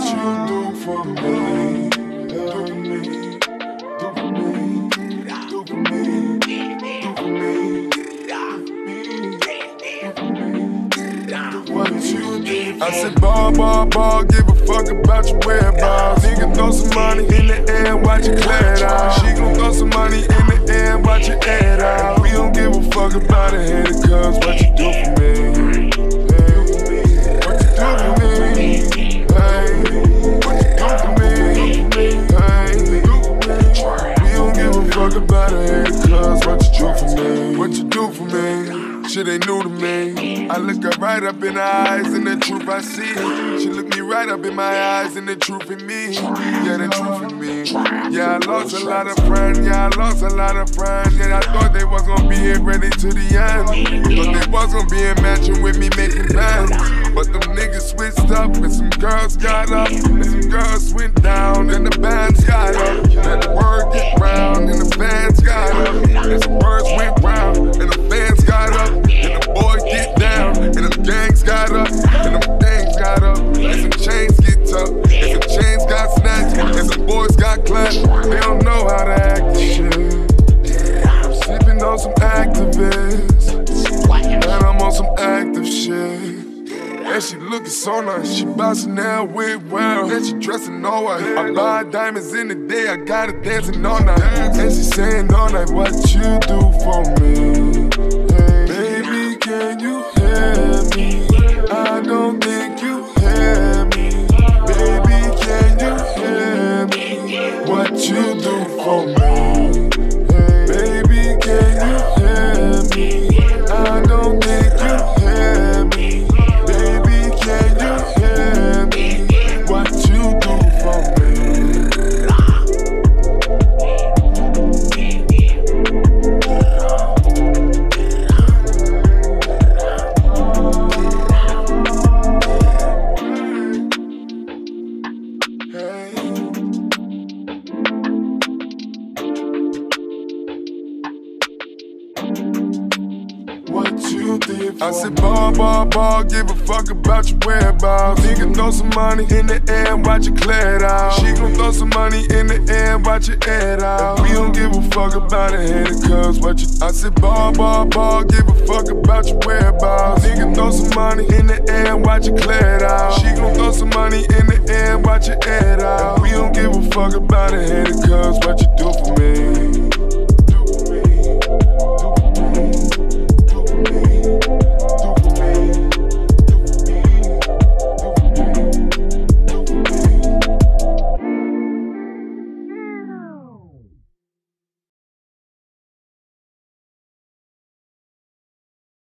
you do for me, do for me, do for me, do for me, do for me, what you did. I said ball, give a fuck about your whereabouts. Nigga throw some money in the air, watch it clear it out. She gon' throw some money in the air, watch it air it out. We don't give a fuck about a head, cause what you do for me. What you do for me. What you do for me. We don't give a fuck about a head, cause what you do for me. What you do for me. Shit ain't new to me. I look her right up in her eyes and the truth I see. She look me right up in my eyes and the truth in me. Yeah, the truth in me. Yeah, I lost a lot of friends. Yeah, I lost a lot of friends. Yeah, I thought they was gonna be here ready to the end. Thought they was gonna be in matching with me making bands. But them niggas switched up and some girls got up and some girls went down and the bands got up. And the word get round and the fans got up. And some words went round and the fans got up. And the boys get down, and them gangs got up, and them things got up, and some chains get tough, and some chains got snatched, and some boys got clapped. They don't know how to act this shit. I'm sipping on some activists, and I'm on some active shit. And she looking so nice, she bouncing now with wow. And she dressing all white. I buy diamonds in the day, I got her dancing all night. And she saying all night, what you do for me? Baby, can you hear me? I don't think you hear me. Baby, can you hear me? What you do for me? Baby, can you hear me? I don't think you hear me. Baby, can you hear me? What you do for me? I said ball, give a fuck about your whereabouts. Nigga throw some money in the air and watch it clear it out. She gon' throw some money in the air and watch it air it out. We don't give a fuck about a head, cause what you. I said ball, give a fuck about your whereabouts. Nigga throw some money in the air and watch it clear it out. She gon' throw some money in the air and watch it air it out. We don't give a fuck about a head, cause what you do for me.